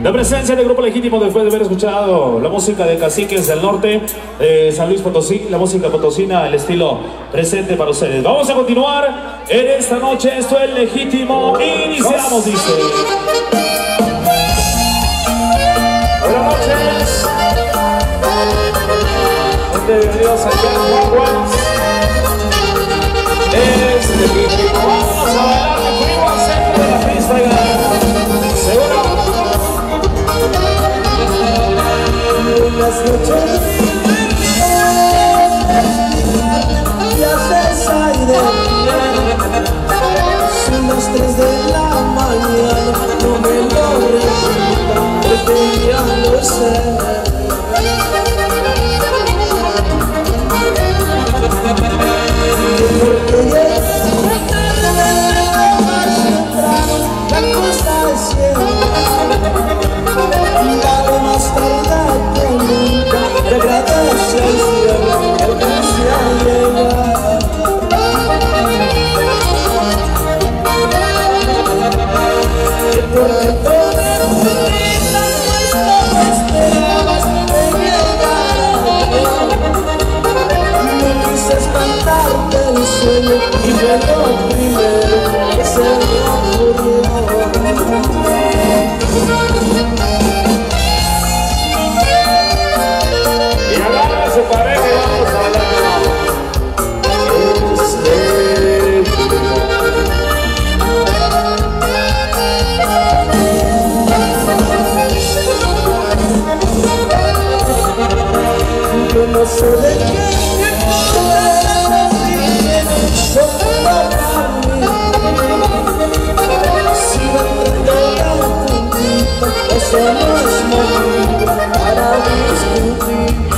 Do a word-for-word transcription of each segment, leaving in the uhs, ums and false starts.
La presencia del Grupo Legítimo después de haber escuchado la música de Caciques del Norte, de San Luis Potosí, la música potosina, el estilo presente para ustedes. Vamos a continuar en esta noche, esto es Legítimo, iniciamos, dice. Buenas noches. Bienvenidos a Juan. Es Legítimo, vamos a bailar de frío al centro de la pista, seguro. Las noches ya se aire, son las tres de la mañana, no me lo repito, porque ya lo sé. Porque ya más temprano la costa del cielo, vale más tarde que nunca, te agradece al cielo que alcance a llegar. Porque todo el día no esperabas de llegar, no quise espantarte el sueño y fue lo primero que se me ocurrió. Y agarra su pareja y vamos a bailar. Yo no sé de qué puedo vivir solo para mí. Si me entregan tantito, eso no es motivo para discutir.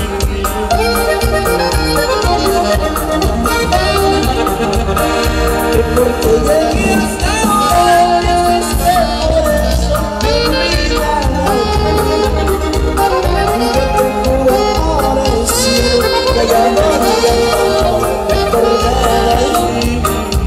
Y porque llegué hasta ahora, es por eso mi vida. Yo te juro por el cielo que ya no quiero perder ahí.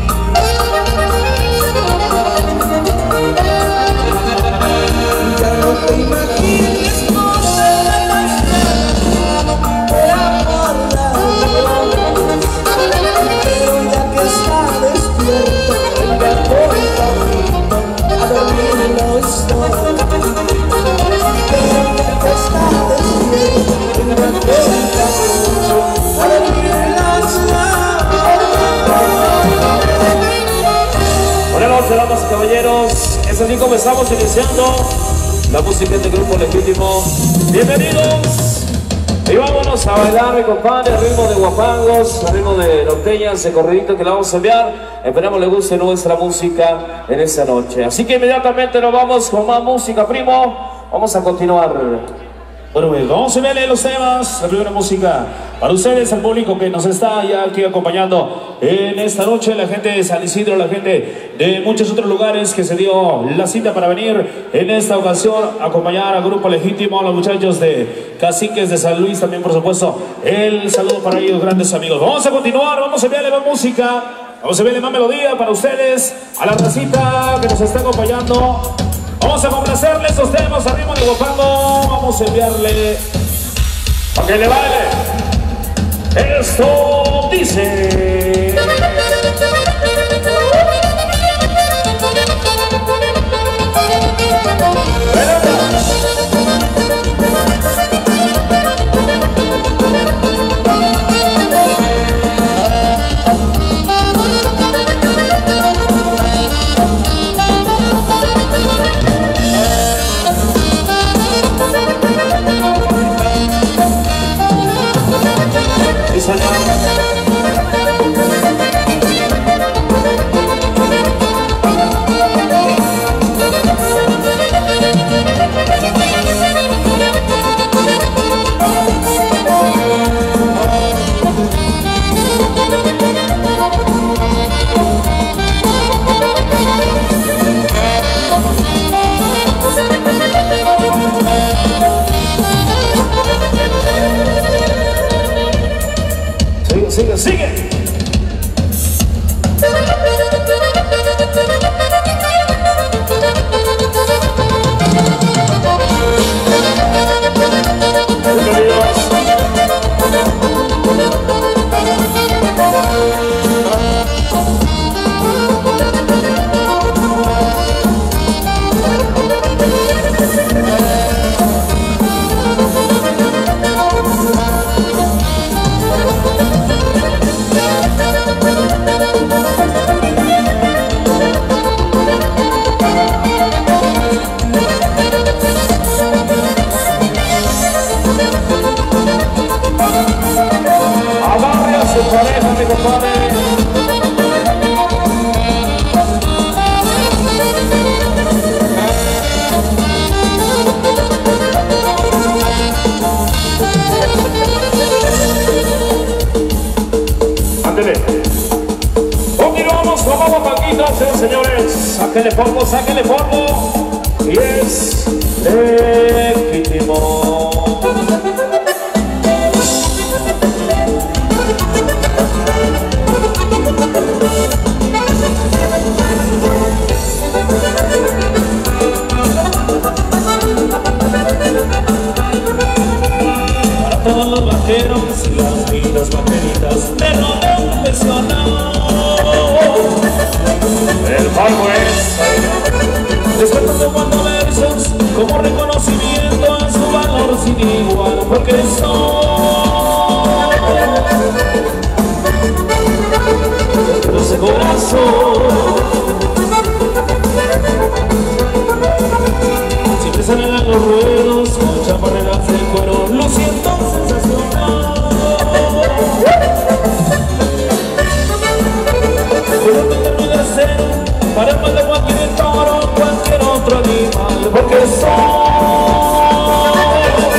Ya no te imagines cosas de la por amarla, pero ya que está despierto, venga por el camino a dormir no estoy. Pero ya que está despierto, venga por el camino a dormir no estoy. Buenas noches, damas y caballeros. Es así como estamos iniciando la música del Grupo Legítimo. Bienvenidos. Y vámonos a bailar, mi compadre, al ritmo de guapangos, al ritmo de norteñas, de corridito que le vamos a enviar. Esperamos le guste nuestra música en esta noche. Así que inmediatamente nos vamos con más música, primo. Vamos a continuar. Bueno, pues vamos a verle los temas, la primera música para ustedes, al público que nos está ya aquí acompañando en esta noche, la gente de San Isidro, la gente de muchos otros lugares que se dio la cita para venir en esta ocasión a acompañar al Grupo Legítimo, a los muchachos de Caciques de San Luis, también por supuesto el saludo para ellos, grandes amigos. Vamos a continuar, vamos a enviarle más música, vamos a enviarle más melodía para ustedes, a la racita que nos está acompañando. Vamos a complacerle esos temas al ritmo de guapango. Vamos a enviarle para que le baile. Esto dice. Sigue, sigue, sigue. su pareja, mi compadre. Ándele. Continuamos con Vamos Paquito, señores. Sáquenle polvo, sáquenle polvo. Y es legítimo. Para todos los vaqueros y las lindas vaqueritas de rodeo profesional, el palco es les cuento cuatro versos como reconocimiento a su valor sin igual, porque son ese corazón. Siempre salen a los ruedos con chaparreras de cuero, luciendo sensacional. Pero no termino de hacer para el mal de cualquier toro, cualquier otro animal, porque son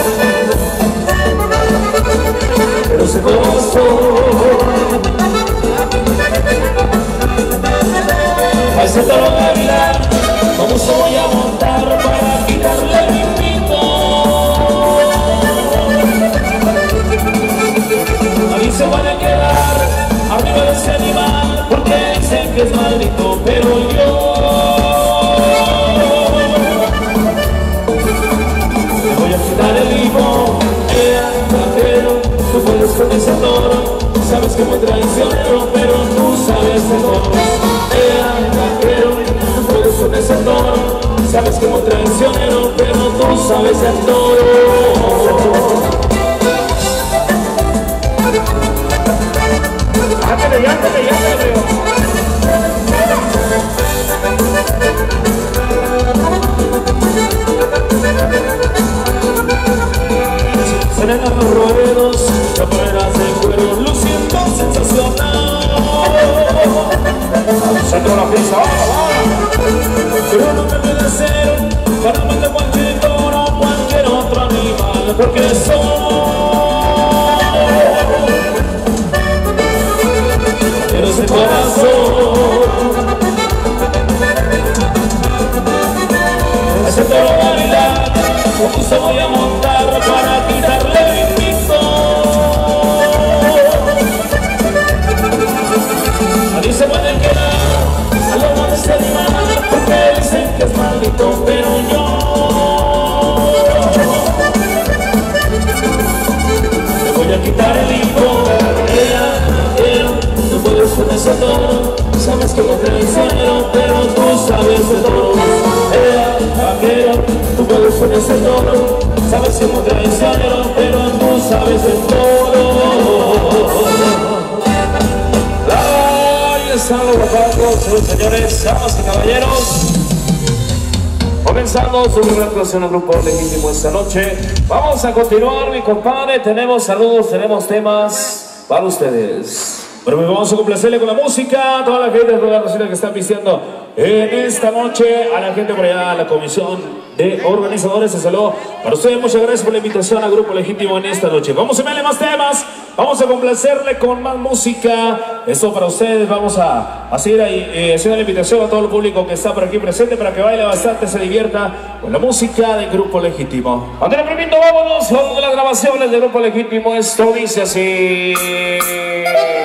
pero ese corazón. A ese toro gavilán, ¿cómo se voy a montar para quitarle el invito? Ahí se van a quedar arriba de ese animal, porque dicen que es maldito, pero yo le voy a quitar el higo. Ea, vaquero, tú puedes con ese toro, sabes que muy traicionero, pero tú sabes de todo. Ea, vaquero, tú puedes con ese toro, sabes que muy traicionero, pero tú sabes de todo. Ándale, ándale, ándale. Salen a los ruedos, chaparreras de cuero, luciendo sensacional. Centro la pieza, pero no me puede ser para matar cualquier toro, cualquier otro animal, porque son pero ese corazón. Ese toro gavilán, ¿cómo se voy a montar para quitarle el invito? Nadie se puede quedar al lado de ese animal, porque dicen que es maldito, pero yo le voy a quitar el higo. Tú puedes con ese toro, sabes que no traicionero, pero tú sabes de todo. Ea, vaquero, tú puedes con ese toro, sabes que no traicionero, pero tú sabes de todo. Ahí están los guapangos, señores, damas y caballeros. Comenzando su primera actuación al grupo legítimo esta noche. Vamos a continuar, mi compadre. Tenemos saludos, tenemos temas para ustedes. Bueno, pues vamos a complacerle con la música a toda la gente de toda la nación que están vistiendo en esta noche, a la gente por allá, a la comisión de organizadores. Se saludo para ustedes, muchas gracias por la invitación al Grupo Legítimo en esta noche. Vamos a verle más temas, vamos a complacerle con más música. Esto para ustedes, vamos a hacer ahí, eh, hacer la invitación a todo el público que está por aquí presente para que baile bastante, se divierta con la música del Grupo Legítimo. André Primito, vámonos con las grabaciones del Grupo Legítimo. Esto dice así.